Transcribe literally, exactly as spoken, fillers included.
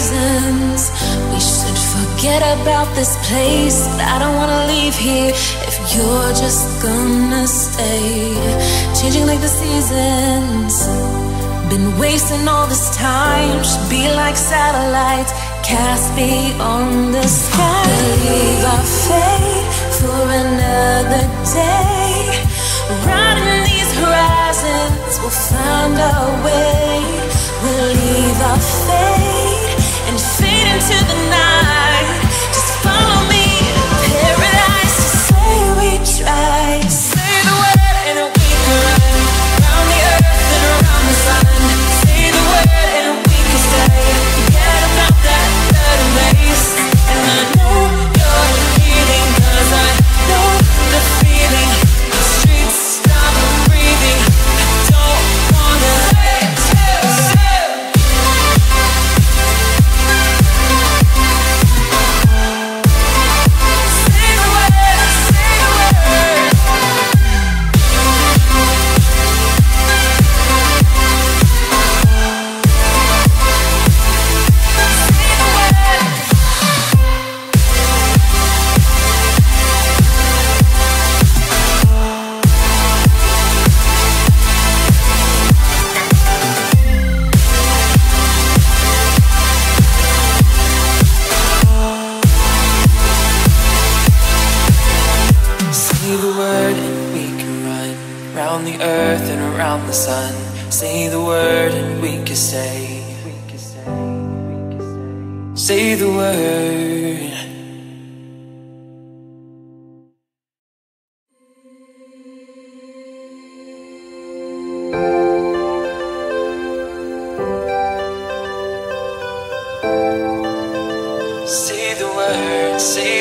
reasons. We should forget about this place, but I don't wanna leave here if you're just gonna stay. Changing like the seasons, been wasting all this time. Should be like satellites cast beyond the sky. We'll leave our fate for another day. Riding these horizons, we'll find our way. We'll leave our fate and fade into the night. Just follow me to paradise. To say we tried. Say the word and we can run around the earth and around the sun. Say the word and we can stay. Forget about that blood and lace. And I know you're healing, 'cause I know the feeling. The streets stop breathing. I don't wanna say, say, say. Say the word, say the word. Say the word and we can run round the earth and around the sun. Say the word and we can say. Say the word. Say the word, say